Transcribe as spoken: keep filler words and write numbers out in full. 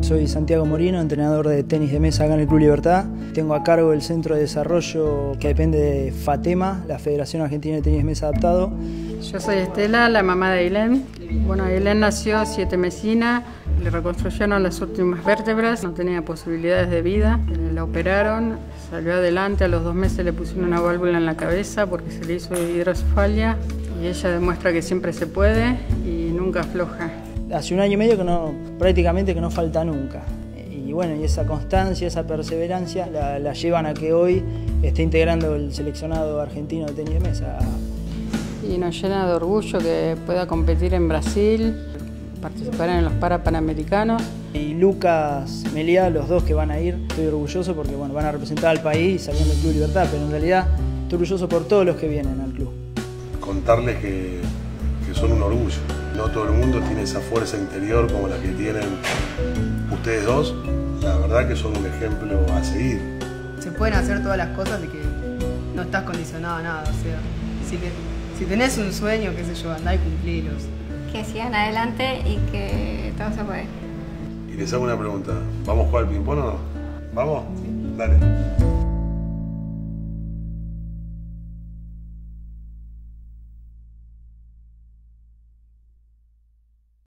Soy Santiago Morino, entrenador de tenis de mesa acá en el Club Libertad. Tengo a cargo el centro de desarrollo que depende de FATEMA, la Federación Argentina de Tenis de Mesa Adaptado. Yo soy Estela, la mamá de Ailén. Bueno, Ailén nació siete mesina, le reconstruyeron las últimas vértebras, no tenía posibilidades de vida, la operaron, salió adelante, a los dos meses le pusieron una válvula en la cabeza porque se le hizo hidrocefalia y ella demuestra que siempre se puede y nunca afloja. Hace un año y medio que no, prácticamente que no falta nunca. Y bueno, y esa constancia, esa perseverancia la, la llevan a que hoy esté integrando el seleccionado argentino de tenis de mesa. Y nos llena de orgullo que pueda competir en Brasil, participar en los Parapanamericanos. Y Lucas, Meliá, los dos que van a ir, estoy orgulloso porque bueno, van a representar al país saliendo del Club Libertad, pero en realidad estoy orgulloso por todos los que vienen al club. Contarles que, que son un orgullo. No todo el mundo tiene esa fuerza interior como la que tienen ustedes dos. La verdad que son un ejemplo a seguir. Se pueden hacer todas las cosas de que no estás condicionado a nada. O sea, si, te, si tenés un sueño, qué sé yo, andá y cumplilos. Que sigan adelante y que todo se puede. Y les hago una pregunta. ¿Vamos a jugar al ping-pong o no? ¿Vamos? Sí. Dale.